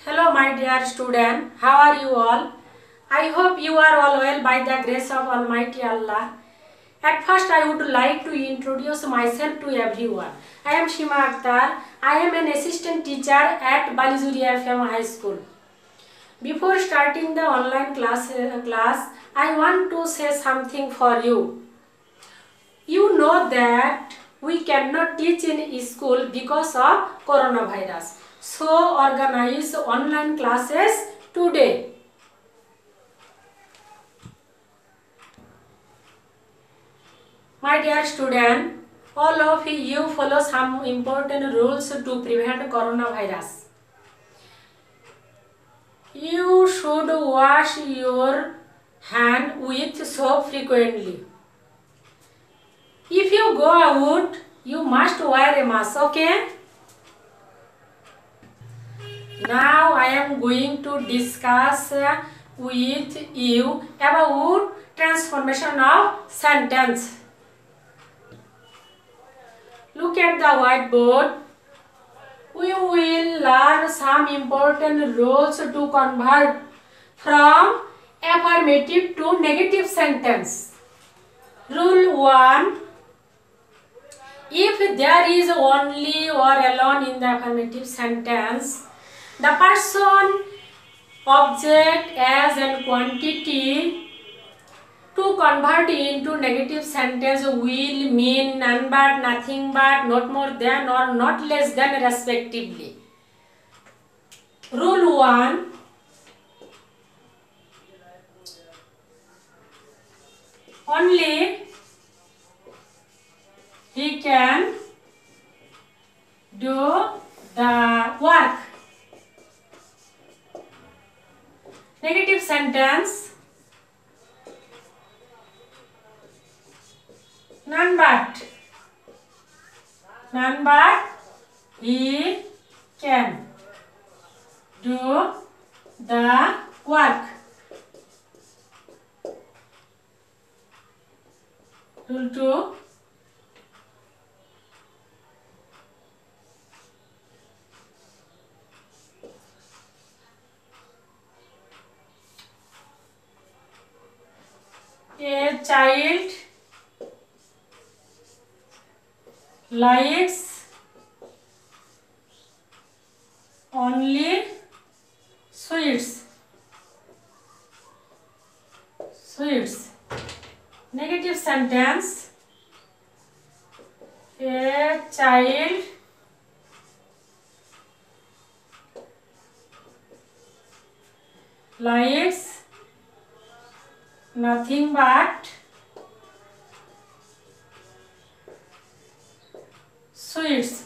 Hello my dear student, how are you all? I hope you are all well by the grace of Almighty Allah. At first I would like to introduce myself to everyone. I am Shima Akhtar. I am an assistant teacher at Balizuri FM High School. Before starting the online class, I want to say something for you. You know that we cannot teach in school because of coronavirus. So organize online classes today. My dear student, all of you follow some important rules to prevent coronavirus. You should wash your hand with soap frequently. If you go out, you must wear a mask, okay? Now I am going to discuss with you about transformation of sentence. Look at the whiteboard. We will learn some important rules to convert from affirmative to negative sentence. Rule 1. If there is only or alone in the affirmative sentence, the person, object, as and quantity to convert into negative sentence will mean none but, nothing but, not more than or not less than respectively. Rule 1. Only he can do the work. Negative sentence. None but he can do the work. Rule 2. A child likes only sweets. Negative sentence. A child likes nothing but sweets.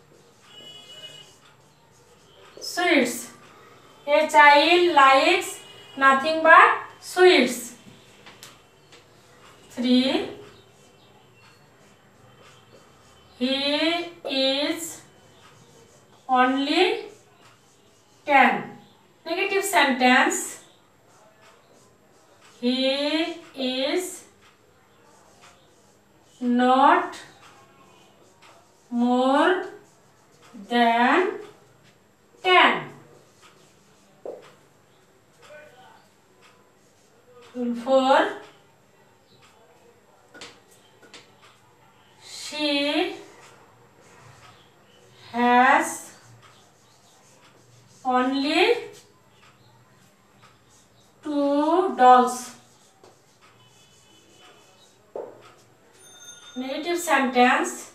A child likes nothing but sweets. 3. He is only 10. Negative sentence. He is not more than 10. Rule 4. She has only 2 dolls. Negative sentence.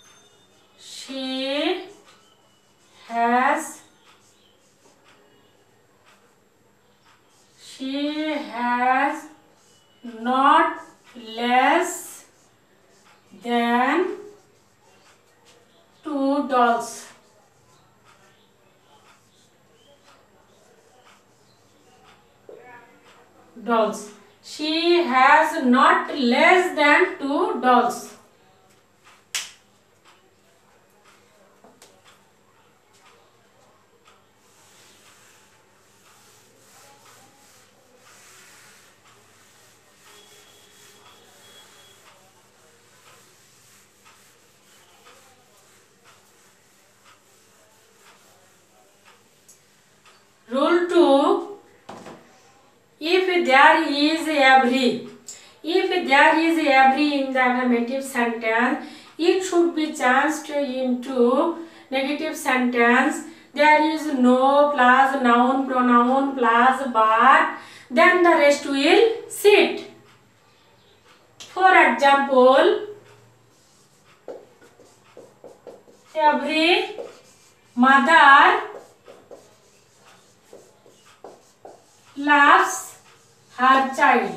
She has not less than 2 dolls. She has not less than 2 dolls. there is every. If there is every in the affirmative sentence, it should be changed into negative sentence. There is no plus noun pronoun plus but, then the rest will sit. For example, every mother loves her child.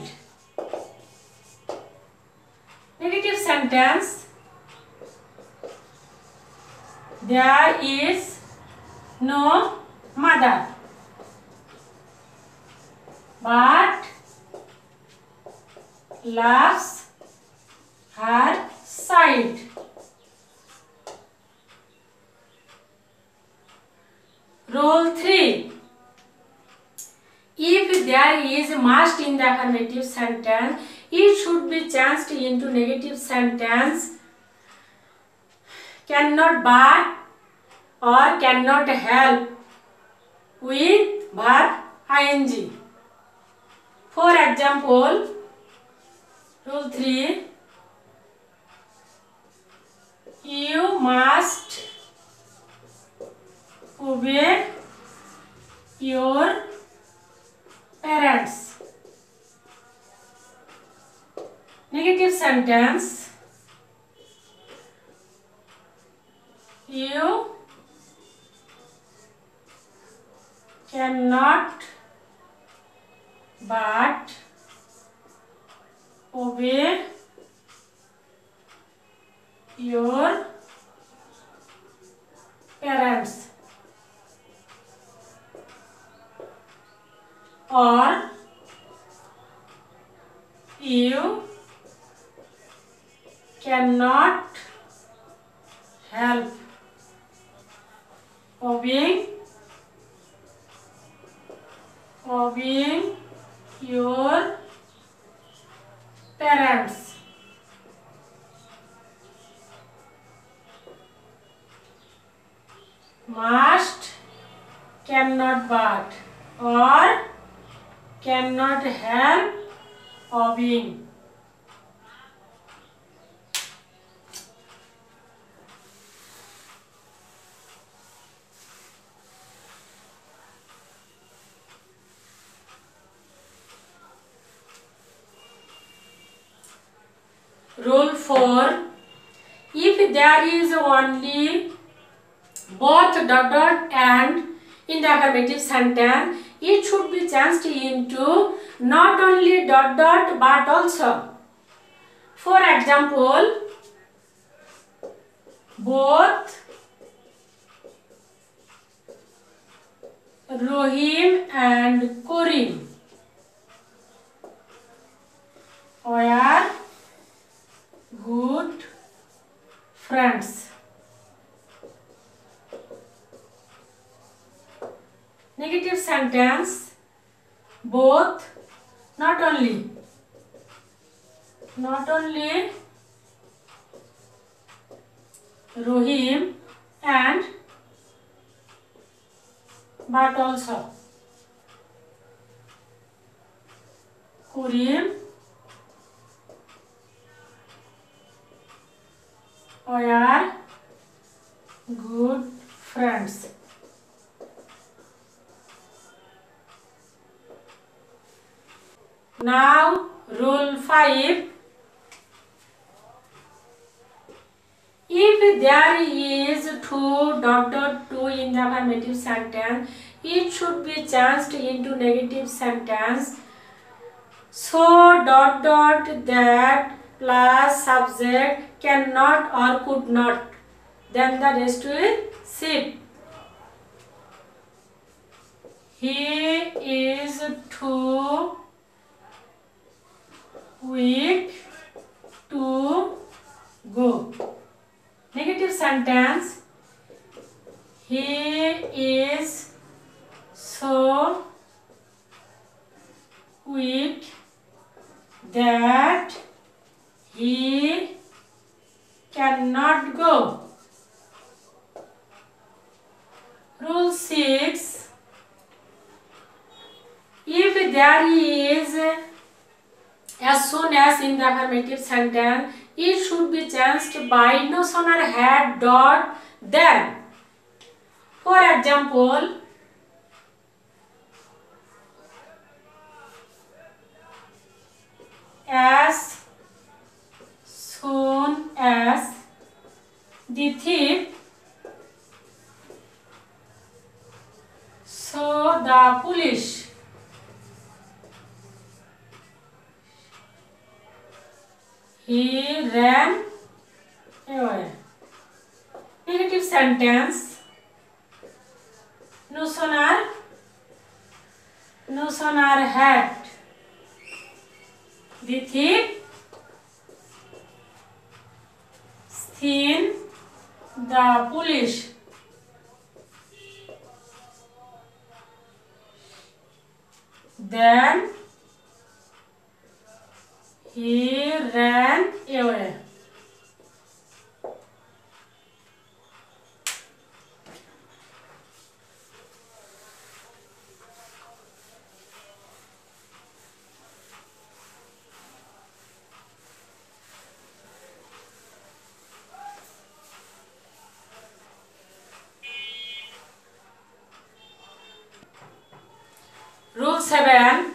Negative sentence. There is no mother, but loves her child. Rule 3. If there is must in the affirmative sentence, it should be changed into negative sentence. Cannot but or cannot help with verb ing. For example, rule 3. You must obey your parents. Negative sentence. You cannot but obey your parents. Or you cannot help obeying your parents. Must, cannot but, or cannot help obeying. Rule 4. If there is only both dot and in the affirmative sentence, it should be changed into not only dot but also. For example, both Rohim and Korim were good friends. Negative sentence. Both, not only Rohim and but also Korim were good friends. Now rule 5. If there is two in the affirmative sentence, it should be changed into negative sentence. So that plus subject cannot or could not, then the rest will sit. He is too weak to go. Negative sentence. He is so weak that he cannot go. Rule 6. If there is soon as in the affirmative sentence, it should be changed by no sooner had dot than. For example, as soon as the thief saw the police, he ran away. Negative sentence. No sooner had the thief seen the police, then he ran away. Rule 7.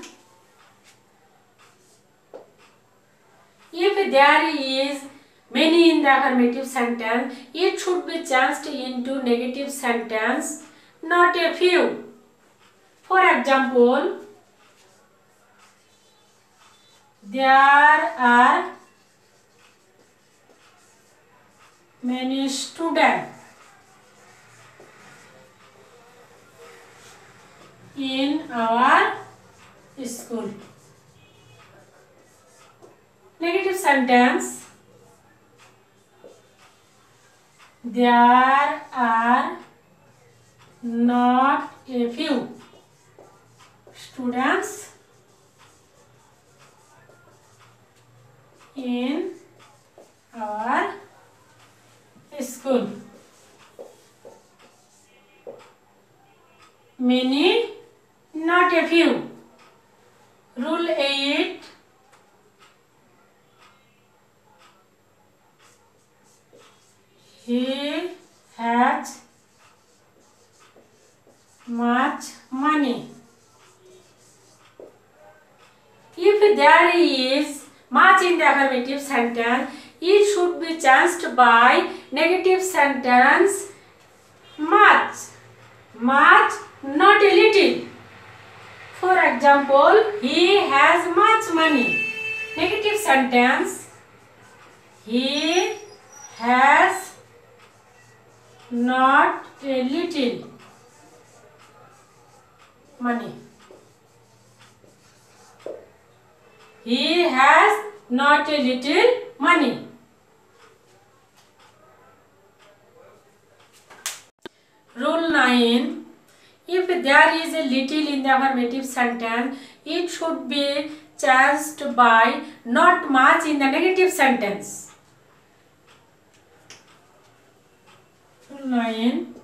If there is many in the affirmative sentence, it should be changed into negative sentence, not a few. For example, there are many students in our school. Negative sentence. There are not a few students in our school. Many, not a few. Rule 8. He has much money. If there is much in the affirmative sentence, it should be changed by negative sentence, much. Much, not a little. For example, he has much money. Negative sentence, he has not a little money. He has not a little money. Rule 9. If there is a little in the affirmative sentence, it should be changed by not much in the negative sentence. Rule 9.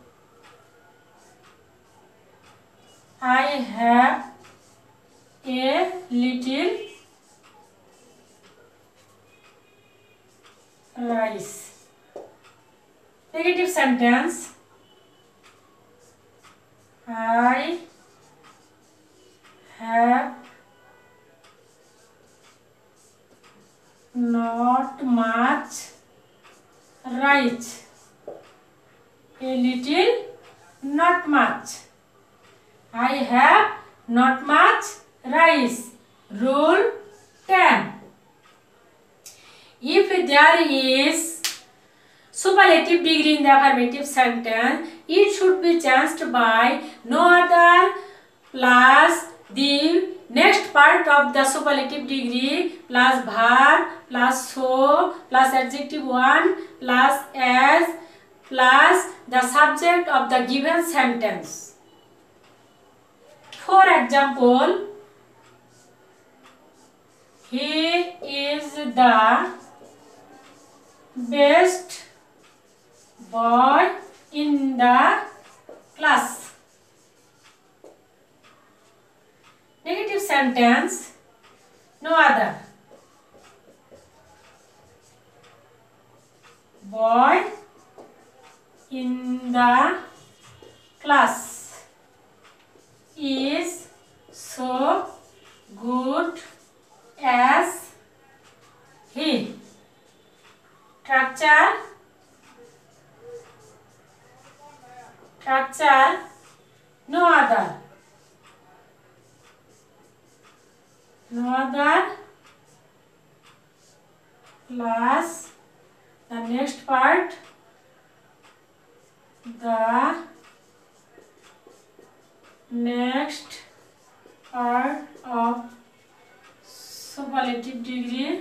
I have a little rice. Negative sentence. I have not much rice. A little, not much. I have not much rice. Rule 10. If there is superlative degree in the affirmative sentence, it should be changed by no other plus the next part of the superlative degree plus verb plus so plus adjective 1 plus as plus the subject of the given sentence. For example, he is the best boy in the class. Negative sentence, no other. the class is so good as he. Structure no other plus the next part, the next part of superlative degree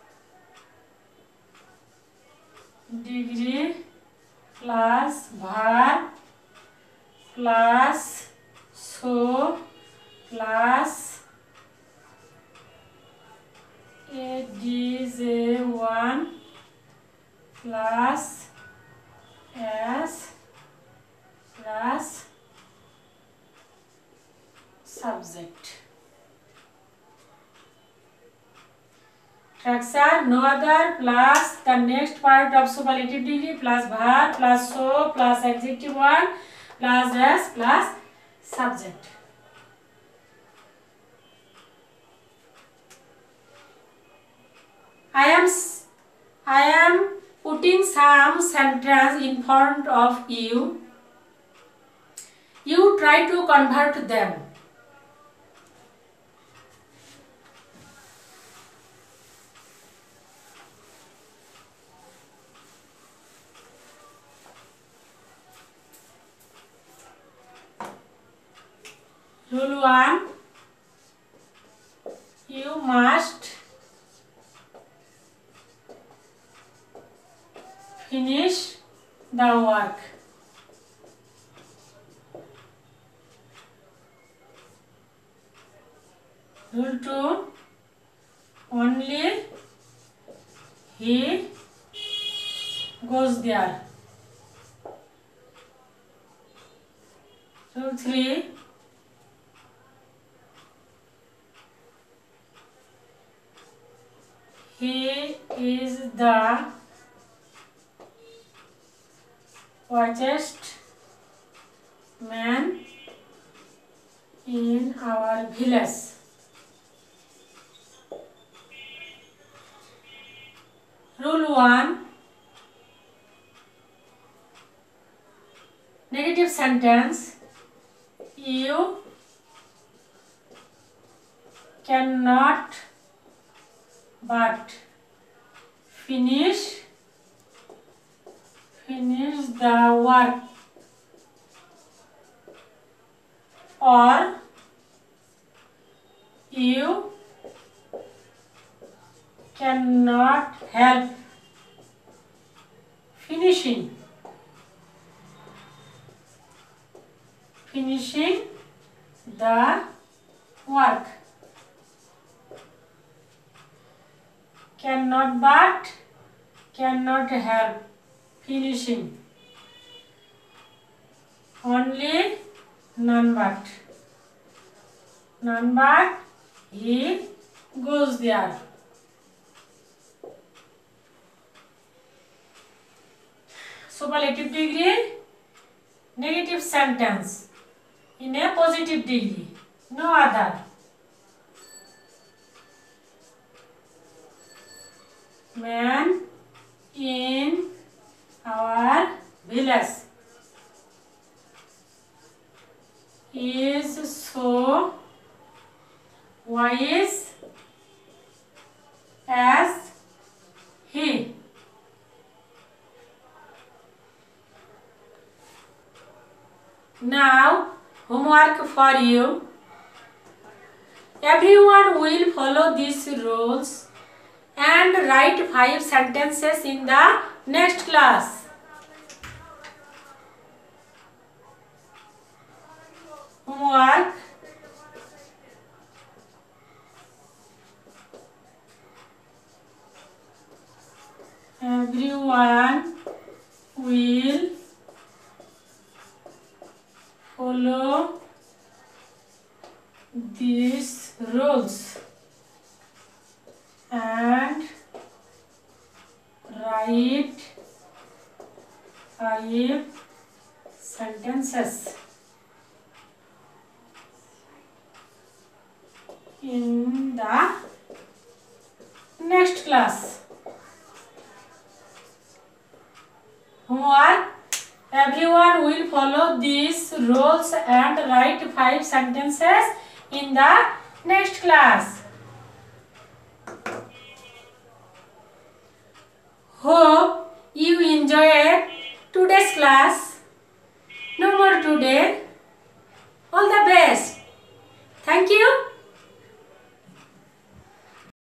plus verb plus so plus adj1 plus s plus subject. Structure no other plus the next part of superlative degree plus verb plus so plus adjective 1 plus s plus subject. I am putting some sentence in front of you. You try to convert them. Rule 1. You must finish the work. Rule 2. Only he goes there. Rule 3. He is the wisest man in our village. Rule 1. Negative sentence. You cannot but finish the work, or you cannot help finishing the work. Cannot but, cannot help finishing. Only none but. None but he goes there. Superlative degree, negative sentence in a positive degree, no other. Man in our village is so wise as he. Now, homework for you. Everyone will follow these rules and write 5 sentences in the next class. Homework. Everyone will follow these rules and write 5 sentences in the next class. Homework. Everyone will follow these rules and write 5 sentences in the next class. Home